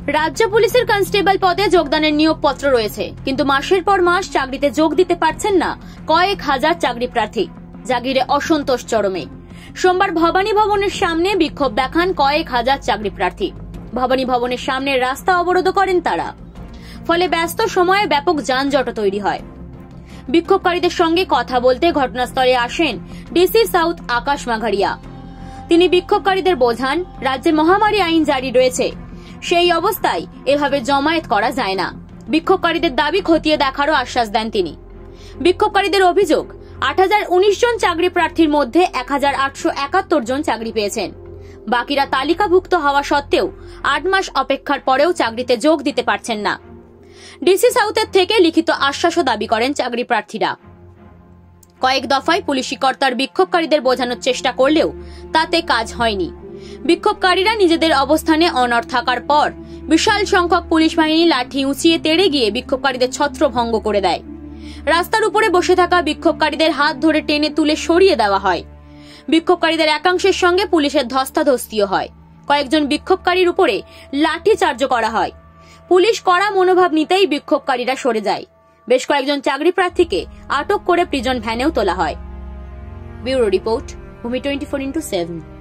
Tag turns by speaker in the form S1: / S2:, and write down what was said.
S1: রাজ্য পুলিশের কনস্টেবল পদে যোগদানের নিয়োগপত্র রয়েছে, কিন্তু মাসের পর মাস চাকরিতে যোগ দিতে পারছেন না কয়েক হাজার চাকরি প্রার্থী। জাগিরে অসন্তোষ চরমে। সোমবার ভবানী ভবনের সামনে বিক্ষোভ দেখান কয়েক হাজার চাকরি প্রার্থী। ভবানী ভবনের সামনে রাস্তা অবরোধ করেন তারা। ফলে ব্যস্ত সময়ে ব্যাপক যানজট তৈরি হয়। বিক্ষোভকারীদের সঙ্গে কথা বলতে ঘটনাস্থলে আসেন ডিসি সাউথ আকাশ মাঘারিয়া। তিনি বিক্ষোভকারীদের বোঝান, রাজ্যে মহামারী আইন জারি রয়েছে, সেই অবস্থায় এভাবে জমায়েত করা যায় না। বিক্ষোভকারীদের দাবি খতিয়ে দেখারও আশ্বাস দেন তিনি। বিক্ষোভকারীদের অভিযোগ, ৮০১৯ জন চাকরি প্রার্থীর মধ্যে ১৮৭১ জন চাকরি পেয়েছেন। বাকিরা তালিকাভুক্ত হওয়া সত্ত্বেও ৮ মাস অপেক্ষার পরেও চাকরিতে যোগ দিতে পারছেন না। ডিসি সাউথের থেকে লিখিত আশ্বাসও দাবি করেন চাকরি প্রার্থীরা। কয়েক দফায় পুলিশি কর্তার বিক্ষোভকারীদের বোঝানোর চেষ্টা করলেও তাতে কাজ হয়নি। বিক্ষোভকারীরা নিজেদের অবস্থানে অনড় থাকার পর বিশাল সংখ্যক পুলিশ বাহিনী লাঠি উঁচিয়ে তেড়ে গিয়ে বিক্ষোভকারীদের ছত্রভঙ্গ করে দেয়। রাস্তার উপরে বসে থাকা বিক্ষোভকারীদের হাত ধরে টেনে তুলে সরিয়ে দেওয়া হয়। বিক্ষোভকারীদের একাংশের সঙ্গে পুলিশের ধস্তাধস্তিও হয়। কয়েকজন বিক্ষোভকারীর উপরে লাঠি চার্জ করা হয়। পুলিশ কড়া মনোভাব নিতেই বিক্ষোভকারীরা সরে যায়। বেশ কয়েকজন চাকরি প্রার্থীকে আটক করে প্রিজন ভ্যানেও তোলা হয়। ব্যুরো রিপোর্ট, ভূমি 24x7।